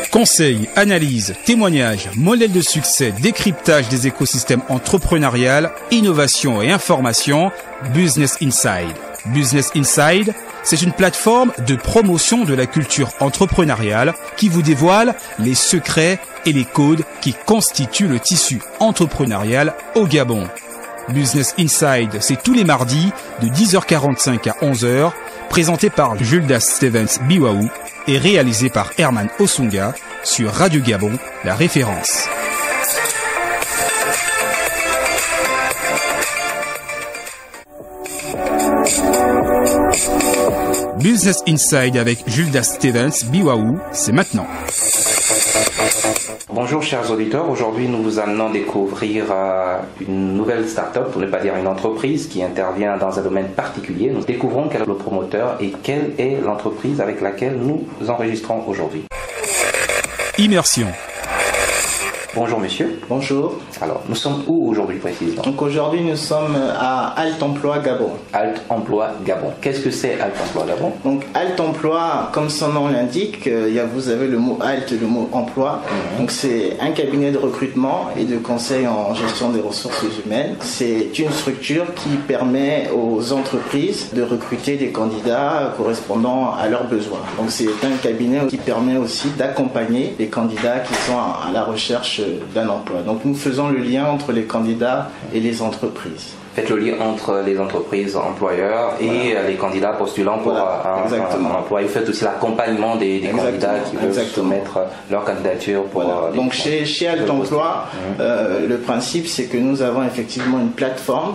Conseils, analyses, témoignages, modèles de succès, décryptage des écosystèmes entrepreneurial, innovation et information, Business Inside. Business Inside, c'est une plateforme de promotion de la culture entrepreneuriale qui vous dévoile les secrets et les codes qui constituent le tissu entrepreneurial au Gabon. Business Inside, c'est tous les mardis de 10h45 à 11h, présenté par Juldas Stevens Biwaou et réalisé par Herman Osunga sur Radio Gabon, la référence. Business Inside avec Juldas Stevens Biwaou, c'est maintenant. Bonjour chers auditeurs, aujourd'hui nous vous amenons découvrir une nouvelle start-up, pour ne pas dire une entreprise qui intervient dans un domaine particulier. Nous découvrons quel est le promoteur et quelle est l'entreprise avec laquelle nous enregistrons aujourd'hui. Immersion. Bonjour monsieur. Bonjour. Alors, nous sommes où aujourd'hui précisément? Donc aujourd'hui nous sommes à Alt Emploi Gabon. Alt Emploi Gabon. Qu'est-ce que c'est Alt Emploi Gabon? Donc Alt Emploi, comme son nom l'indique, vous avez le mot Alt et le mot emploi. Donc c'est un cabinet de recrutement et de conseil en gestion des ressources humaines. C'est une structure qui permet aux entreprises de recruter des candidats correspondant à leurs besoins. Donc c'est un cabinet qui permet aussi d'accompagner les candidats qui sont à la recherche d'un emploi. Donc nous faisons le lien entre les candidats et les entreprises. Faites le lien entre les entreprises employeurs et les candidats postulants pour un emploi. Vous faites aussi l'accompagnement des candidats qui veulent soumettre leur candidature pour... Donc chez Alt Emploi, le principe c'est que nous avons effectivement une plateforme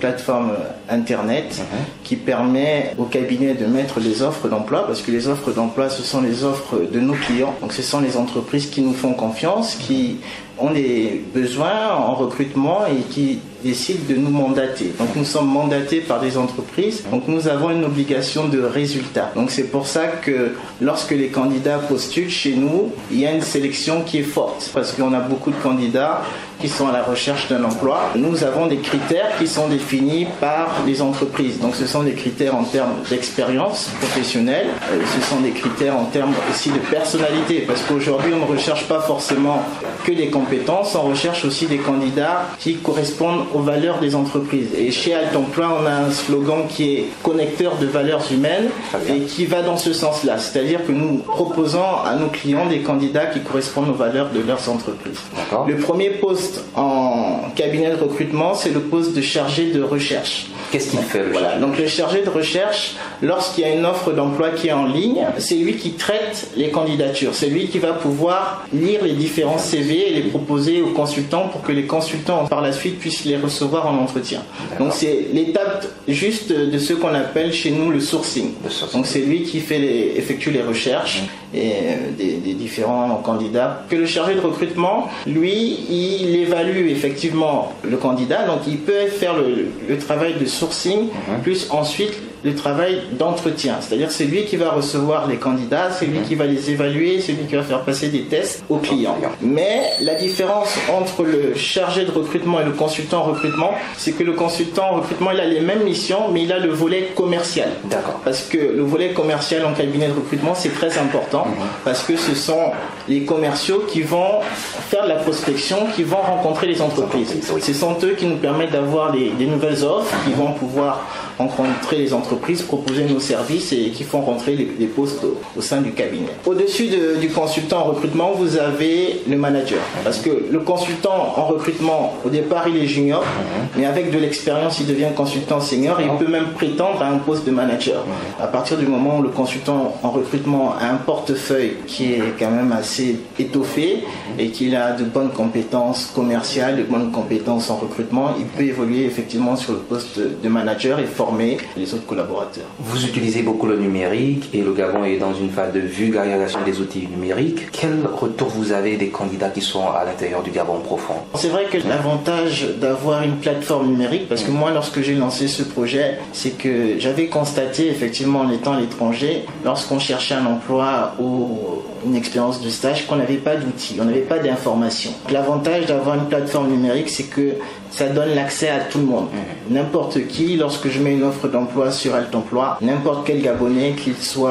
internet qui permet au cabinet de mettre les offres d'emploi, parce que les offres d'emploi ce sont les offres de nos clients. Donc ce sont les entreprises qui nous font confiance, qui ont des besoins en recrutement et qui décident de nous mandater. Donc nous sommes mandatés par des entreprises, donc nous avons une obligation de résultat. Donc c'est pour ça que lorsque les candidats postulent chez nous, il y a une sélection qui est forte, parce qu'on a beaucoup de candidats qui sont à la recherche d'un emploi. Nous avons des critères qui sont définis par les entreprises. Donc ce sont des critères en termes d'expérience professionnelle, ce sont des critères en termes aussi de personnalité, parce qu'aujourd'hui on ne recherche pas forcément que des compétences, on recherche aussi des candidats qui correspondent aux valeurs des entreprises. Et chez Alt Emploi, on a un slogan qui est connecteur de valeurs humaines et qui va dans ce sens-là. C'est-à-dire que nous proposons à nos clients des candidats qui correspondent aux valeurs de leurs entreprises. D'accord. Le premier poste en cabinet de recrutement, c'est le poste de chargé de recherche. Qu'est-ce qu'il fait Donc le chargé de recherche, lorsqu'il y a une offre d'emploi qui est en ligne, c'est lui qui traite les candidatures. C'est lui qui va pouvoir lire les différents CV et les proposer aux consultants pour que les consultants par la suite puissent les recevoir en entretien. Donc c'est l'étape juste de ce qu'on appelle chez nous le sourcing. Donc c'est lui qui effectue les recherches et des différents candidats. Que le chargé de recrutement, lui, il évalue effectivement le candidat, donc il peut faire le travail de sourcing, plus ensuite le travail d'entretien. C'est-à-dire c'est lui qui va recevoir les candidats, c'est lui qui va les évaluer, c'est lui qui va faire passer des tests aux clients. Mais la différence entre le chargé de recrutement et le consultant en recrutement, c'est que le consultant en recrutement, il a les mêmes missions, mais il a le volet commercial. D'accord. Parce que le volet commercial en cabinet de recrutement, c'est très important, parce que ce sont les commerciaux qui vont faire de la prospection, qui vont rencontrer les entreprises. Ce sont eux qui nous permettent d'avoir des nouvelles offres, qui vont pouvoir rencontrer les entreprises, proposer nos services et qui font rentrer les postes au sein du cabinet. Au-dessus du consultant en recrutement, vous avez le manager. Parce que le consultant en recrutement, au départ, il est junior, mais avec de l'expérience, il devient consultant senior et il peut même prétendre à un poste de manager. À partir du moment où le consultant en recrutement a un portefeuille qui est quand même assez étoffé et qu'il a de bonnes compétences commerciales, de bonnes compétences en recrutement, il peut évoluer effectivement sur le poste de manager et former les autres collaborateurs. Vous utilisez beaucoup le numérique et le Gabon est dans une phase de vulgarisation des outils numériques. Quel retour vous avez des candidats qui sont à l'intérieur du Gabon profond? C'est vrai que l'avantage d'avoir une plateforme numérique, parce que moi lorsque j'ai lancé ce projet, c'est que j'avais constaté effectivement en étant à l'étranger, lorsqu'on cherchait un emploi ou une expérience de stage, qu'on n'avait pas d'outils, on n'avait pas d'informations. L'avantage d'avoir une plateforme numérique, c'est que ça donne l'accès à tout le monde. N'importe qui, lorsque je mets une offre d'emploi sur Alt Emploi, n'importe quel Gabonais, qu'il soit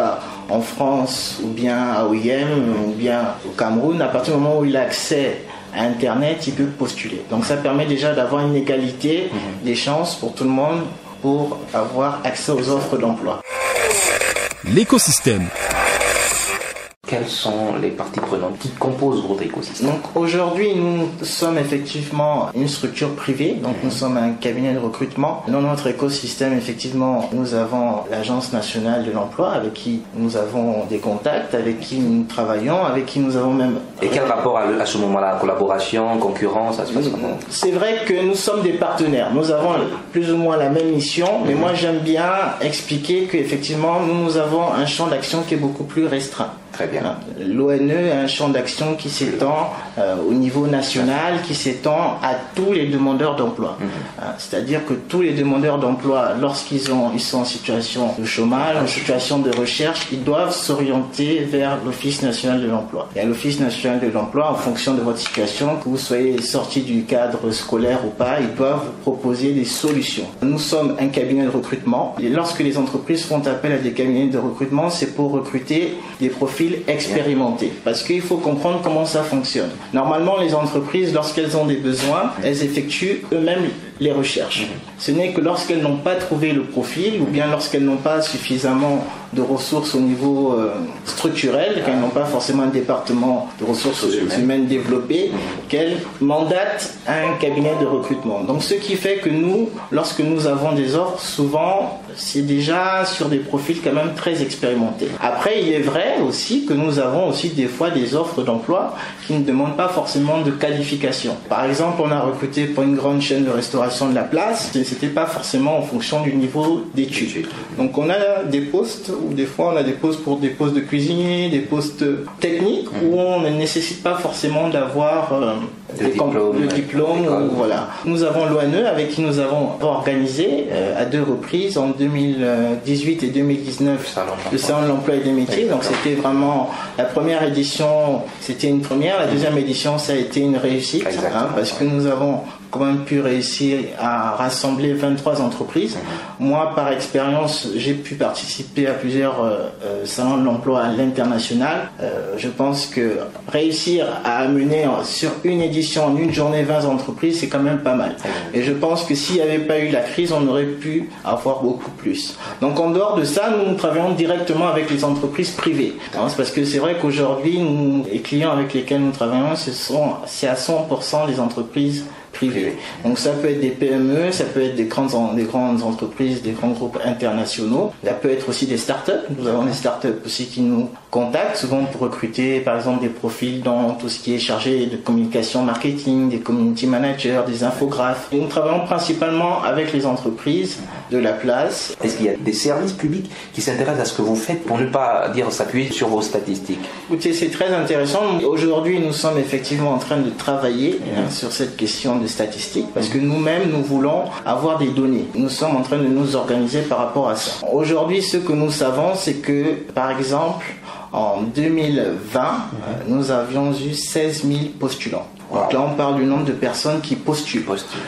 en France ou bien à OIM ou bien au Cameroun, à partir du moment où il a accès à Internet, il peut postuler. Donc ça permet déjà d'avoir une égalité des chances pour tout le monde pour avoir accès aux offres d'emploi. L'écosystème. Quelles sont les parties prenantes qui composent votre écosystème? Donc aujourd'hui, nous sommes effectivement une structure privée, donc nous sommes un cabinet de recrutement. Dans notre écosystème, effectivement, nous avons l'Agence nationale de l'emploi avec qui nous avons des contacts, avec qui nous travaillons, avec qui nous avons même... Et quel rapport à ce moment-là? Collaboration, concurrence, ça se passe comment? C'est vrai que nous sommes des partenaires. Nous avons plus ou moins la même mission, mais moi j'aime bien expliquer qu'effectivement, nous avons un champ d'action qui est beaucoup plus restreint. Très bien. L'ONE a un champ d'action qui s'étend au niveau national, qui s'étend à tous les demandeurs d'emploi. C'est-à-dire que tous les demandeurs d'emploi, lorsqu'ils sont en situation de chômage, en situation de recherche, ils doivent s'orienter vers l'Office national de l'emploi. Et à l'Office national de l'emploi, en fonction de votre situation, que vous soyez sorti du cadre scolaire ou pas, ils doivent vous proposer des solutions. Nous sommes un cabinet de recrutement. Et lorsque les entreprises font appel à des cabinets de recrutement, c'est pour recruter des profils expérimentés. Parce qu'il faut comprendre comment ça fonctionne. Normalement, les entreprises, lorsqu'elles ont des besoins, elles effectuent eux-mêmes les recherches. Ce n'est que lorsqu'elles n'ont pas trouvé le profil ou bien lorsqu'elles n'ont pas suffisamment de ressources au niveau structurel, qu'elles n'ont pas forcément un département de ressources humaines développé, qu'elles mandatent un cabinet de recrutement. Donc ce qui fait que nous, lorsque nous avons des offres, souvent c'est déjà sur des profils quand même très expérimentés. Après, il est vrai aussi que nous avons aussi des fois des offres d'emploi qui ne demandent pas forcément de qualification. Par exemple, on a recruté pour une grande chaîne de restauration de la place, c'était pas forcément en fonction du niveau d'études. Donc on a des postes où des fois on a des postes pour des postes de cuisinier, des postes techniques où on ne nécessite pas forcément d'avoir le diplôme. Voilà. Nous avons l'ONE avec qui nous avons organisé à 2 reprises en 2018 et 2019 le salon de l'emploi et des métiers. Donc c'était vraiment la première édition, c'était une première. La deuxième édition, ça a été une réussite parce que nous avons quand même pu réussir à rassembler 23 entreprises. Moi, par expérience, j'ai pu participer à plusieurs salons de l'emploi à l'international. Je pense que réussir à amener sur une édition, en une journée, 20 entreprises, c'est quand même pas mal. Et je pense que s'il n'y avait pas eu la crise, on aurait pu avoir beaucoup plus. Donc en dehors de ça, nous travaillons directement avec les entreprises privées. C'est parce que c'est vrai qu'aujourd'hui, les clients avec lesquels nous travaillons, c'est à 100% les entreprises privées. Donc ça peut être des PME, ça peut être des grandes entreprises, des grands groupes internationaux. Ça peut être aussi des startups. Nous avons des startups aussi qui nous contactent souvent pour recruter par exemple des profils dans tout ce qui est chargé de communication marketing, des community managers, des infographes. Et nous travaillons principalement avec les entreprises de la place. Est-ce qu'il y a des services publics qui s'intéressent à ce que vous faites pour ne pas dire s'appuyer sur vos statistiques? Écoutez, c'est très intéressant. Aujourd'hui, nous sommes effectivement en train de travailler sur cette question de statistiques parce que nous-mêmes, nous voulons avoir des données. Nous sommes en train de nous organiser par rapport à ça. Aujourd'hui, ce que nous savons, c'est que, par exemple, en 2020, nous avions eu 16 000 postulants. Donc là, on parle du nombre de personnes qui postulent.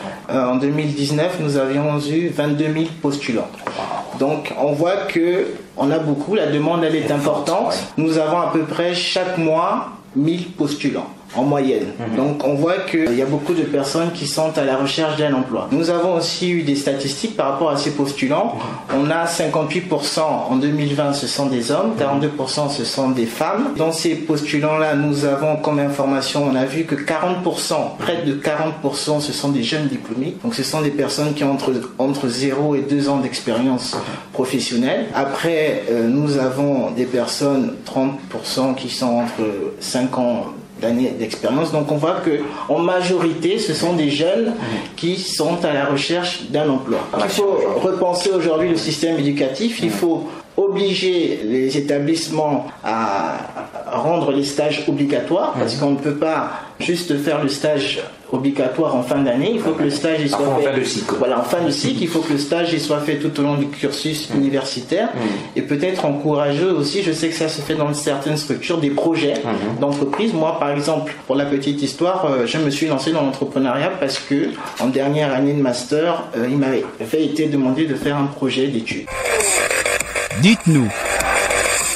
En 2019, nous avions eu 22 000 postulants. Donc, on voit que on a beaucoup. La demande, elle est importante. Nous avons à peu près chaque mois 1000 postulants en moyenne. Donc on voit qu'il y a beaucoup de personnes qui sont à la recherche d'un emploi. Nous avons aussi eu des statistiques par rapport à ces postulants. On a 58% en 2020, ce sont des hommes, 42% ce sont des femmes. Dans ces postulants-là, nous avons comme information, on a vu que 40%, près de 40%, ce sont des jeunes diplômés. Donc ce sont des personnes qui ont entre 0 et 2 ans d'expérience professionnelle. Après, nous avons des personnes, 30% qui sont entre 5 ans d'années d'expérience. Donc on voit que en majorité, ce sont des jeunes qui sont à la recherche d'un emploi. Il faut repenser aujourd'hui le système éducatif. Il faut obliger les établissements à rendre les stages obligatoires parce qu'on ne peut pas juste faire le stage obligatoire en fin d'année. Il faut que le stage soit fait en fin de cycle. Voilà, en fin de cycle, il faut que le stage soit fait tout au long du cursus universitaire et peut-être encourager aussi, je sais que ça se fait dans certaines structures, des projets d'entreprise. Moi, par exemple, pour la petite histoire, je me suis lancé dans l'entrepreneuriat parce que en dernière année de master, il m'avait été demandé de faire un projet d'études. Dites-nous,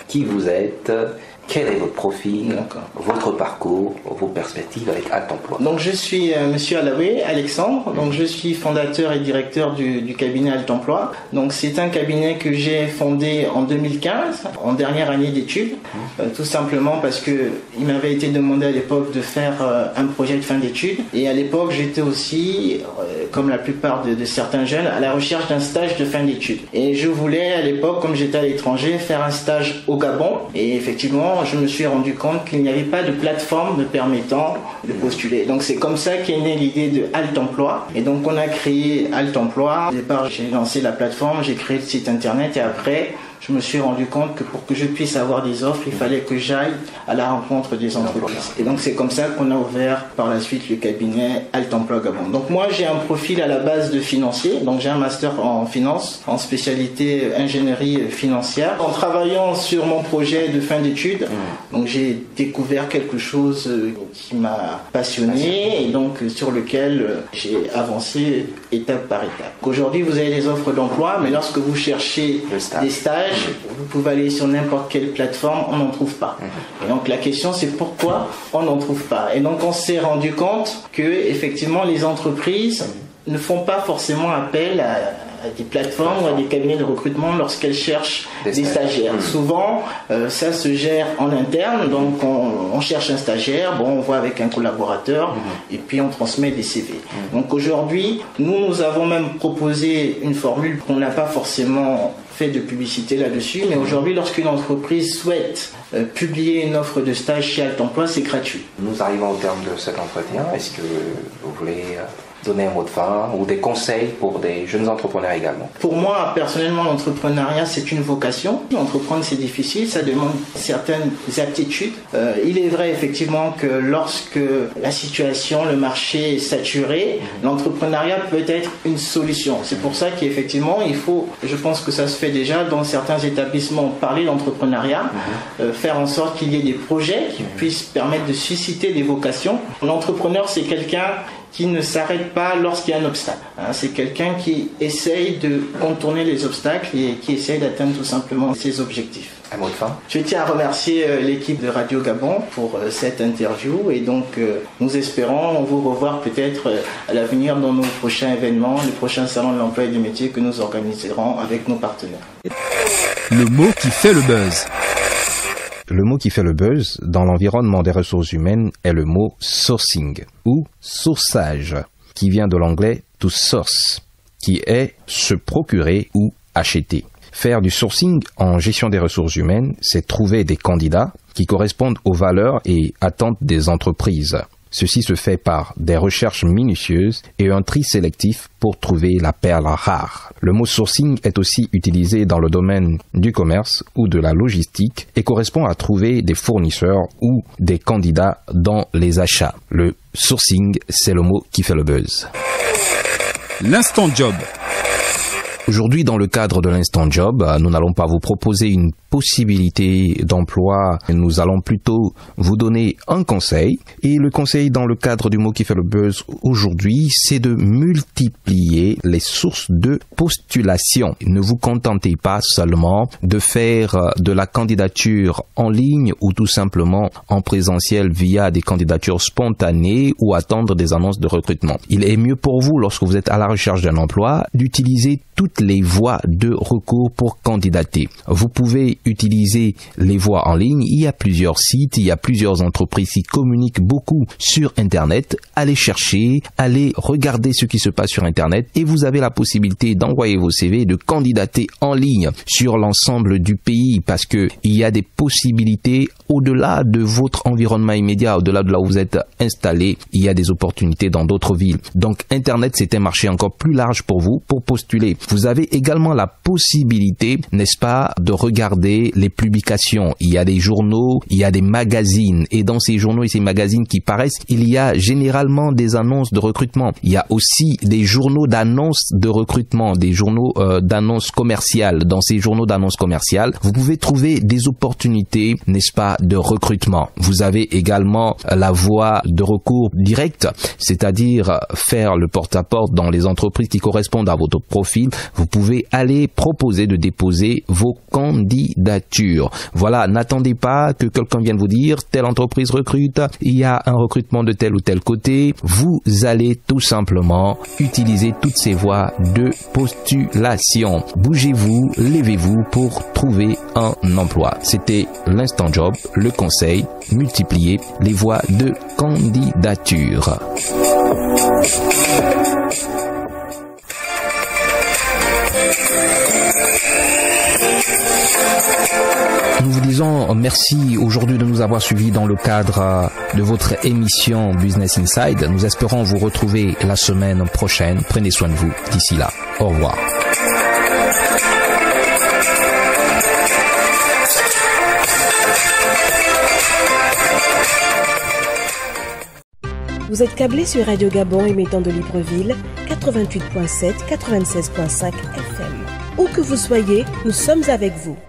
qui vous êtes, quel est votre profil, votre parcours, vos perspectives avec Alt Emploi. Donc je suis Monsieur Alaoué, Alexandre, donc je suis fondateur et directeur du cabinet Alt Emploi. Donc c'est un cabinet que j'ai fondé en 2015, en dernière année d'études, tout simplement parce que il m'avait été demandé à l'époque de faire un projet de fin d'études. Et à l'époque j'étais aussi, comme la plupart de certains jeunes, à la recherche d'un stage de fin d'études. Et je voulais à l'époque, comme j'étais à l'étranger, faire un stage au Gabon. Et effectivement, je me suis rendu compte qu'il n'y avait pas de plateforme me permettant de postuler. Donc c'est comme ça qu'est née l'idée de Alt Emploi. Et donc on a créé Alt Emploi. Au départ, j'ai lancé la plateforme, j'ai créé le site internet et après, je me suis rendu compte que pour que je puisse avoir des offres, il fallait que j'aille à la rencontre des entreprises. Et donc c'est comme ça qu'on a ouvert par la suite le cabinet Alt Emploi Gabon. Donc moi j'ai un profil à la base de financier, donc j'ai un master en finance, en spécialité ingénierie financière. En travaillant sur mon projet de fin d'études, donc j'ai découvert quelque chose qui m'a passionné et donc sur lequel j'ai avancé étape par étape. Aujourd'hui vous avez des offres d'emploi, mais lorsque vous cherchez des stages, vous pouvez aller sur n'importe quelle plateforme, on n'en trouve pas. Et donc la question c'est pourquoi on n'en trouve pas. Et donc on s'est rendu compte que effectivement les entreprises ne font pas forcément appel à des plateformes ou à des cabinets de recrutement lorsqu'elles cherchent des stagiaires. Souvent, ça se gère en interne, donc on cherche un stagiaire, bon, on voit avec un collaborateur et puis on transmet des CV. Donc aujourd'hui, nous avons même proposé une formule qu'on n'a pas forcément fait de publicité là-dessus, mais aujourd'hui, lorsqu'une entreprise souhaite publier une offre de stage chez Alt Emploi, c'est gratuit. Nous arrivons au terme de cet entretien. Est-ce que vous voulez donner un mot de fin ou des conseils pour des jeunes entrepreneurs également? Pour moi, personnellement, l'entrepreneuriat, c'est une vocation. Entreprendre, c'est difficile, ça demande certaines aptitudes. Il est vrai, effectivement, que lorsque la situation, le marché est saturé, l'entrepreneuriat peut être une solution. C'est pour ça qu'effectivement, il faut, je pense que ça se fait déjà dans certains établissements, parler d'entrepreneuriat, faire en sorte qu'il y ait des projets qui puissent permettre de susciter des vocations. L'entrepreneur, c'est quelqu'un qui ne s'arrête pas lorsqu'il y a un obstacle. C'est quelqu'un qui essaye de contourner les obstacles et qui essaye d'atteindre tout simplement ses objectifs. Un mot de fin. Je tiens à remercier l'équipe de Radio Gabon pour cette interview et donc nous espérons vous revoir peut-être à l'avenir dans nos prochains événements, les prochains salons de l'emploi et des métiers que nous organiserons avec nos partenaires. Le mot qui fait le buzz. Le mot qui fait le buzz dans l'environnement des ressources humaines est le mot sourcing ou sourçage, qui vient de l'anglais to source, qui est se procurer ou acheter. Faire du sourcing en gestion des ressources humaines, c'est trouver des candidats qui correspondent aux valeurs et attentes des entreprises. Ceci se fait par des recherches minutieuses et un tri sélectif pour trouver la perle rare. Le mot sourcing est aussi utilisé dans le domaine du commerce ou de la logistique et correspond à trouver des fournisseurs ou des candidats dans les achats. Le sourcing, c'est le mot qui fait le buzz. L'instant job. Aujourd'hui, dans le cadre de l'instant job, nous n'allons pas vous proposer une possibilité d'emploi, nous allons plutôt vous donner un conseil. Et le conseil dans le cadre du mot qui fait le buzz aujourd'hui, c'est de multiplier les sources de postulation. Ne vous contentez pas seulement de faire de la candidature en ligne ou tout simplement en présentiel via des candidatures spontanées ou attendre des annonces de recrutement. Il est mieux pour vous, lorsque vous êtes à la recherche d'un emploi, d'utiliser toutes les voies de recours pour candidater. Vous pouvez utiliser les voies en ligne. Il y a plusieurs sites, il y a plusieurs entreprises qui communiquent beaucoup sur Internet. Allez chercher, allez regarder ce qui se passe sur Internet et vous avez la possibilité d'envoyer vos CV, de candidater en ligne sur l'ensemble du pays parce que il y a des possibilités au-delà de votre environnement immédiat, au-delà de là où vous êtes installé, il y a des opportunités dans d'autres villes. Donc Internet, c'est un marché encore plus large pour vous pour postuler. Vous avez également la possibilité, n'est-ce pas, de regarder les publications. Il y a des journaux, il y a des magazines et dans ces journaux et ces magazines qui paraissent, il y a généralement des annonces de recrutement. Il y a aussi des journaux d'annonces de recrutement, des journaux d'annonces commerciales. Dans ces journaux d'annonces commerciales, vous pouvez trouver des opportunités, n'est-ce pas, de recrutement. Vous avez également la voie de recours direct, c'est-à-dire faire le porte-à-porte dans les entreprises qui correspondent à votre profil, vous pouvez aller proposer de déposer vos candidatures. Voilà, n'attendez pas que quelqu'un vienne vous dire telle entreprise recrute, il y a un recrutement de tel ou tel côté. Vous allez tout simplement utiliser toutes ces voies de postulation. Bougez-vous, levez-vous pour trouver un emploi. C'était l'Instant Job, le conseil, multiplier les voies de candidature. Nous vous disons merci aujourd'hui de nous avoir suivis dans le cadre de votre émission Business Inside. Nous espérons vous retrouver la semaine prochaine. Prenez soin de vous. D'ici là, au revoir. Vous êtes câblé sur Radio Gabon émettant de Libreville, 88.7, 96.5 FM. Où que vous soyez, nous sommes avec vous.